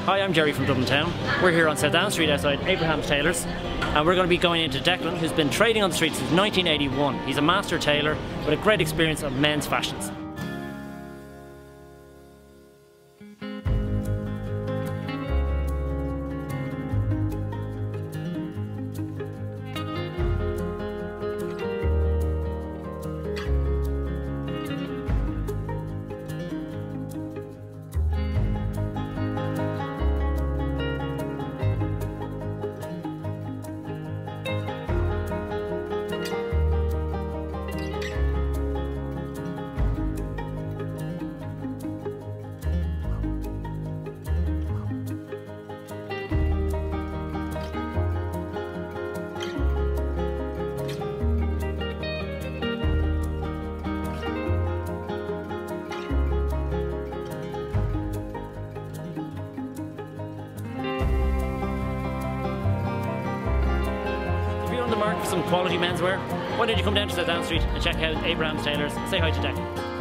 Hi, I'm Jerry from Dublin Town. We're here on South Down Street outside Abraham's Tailors, and we're going to be going into Declan, who's been trading on the street since 1981. He's a master tailor with a great experience of men's fashions. On the market for some quality menswear, why don't you come down to South Down Street and check out Abraham's Tailors and say hi to Declan.